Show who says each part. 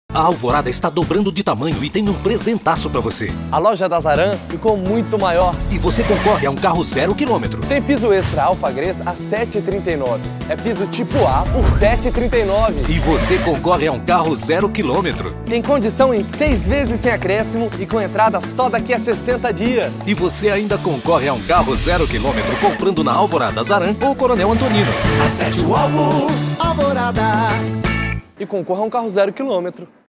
Speaker 1: A Alvorada está dobrando de tamanho e tem um presentaço pra você.
Speaker 2: A loja da Zaran ficou muito maior.
Speaker 1: E você concorre a um carro 0 km.
Speaker 2: Tem piso extra Alfagres a R$ 7,39. É piso tipo A por R$ 7,39.
Speaker 1: E você concorre a um carro 0 km.
Speaker 2: Tem condição em 6 vezes sem acréscimo e com entrada só daqui a 60 dias.
Speaker 1: E você ainda concorre a um carro 0 km comprando na Alvorada, Zaran ou Coronel Antonino.
Speaker 3: Acerte o alvo, Alvorada.
Speaker 2: E concorra a um carro 0 km.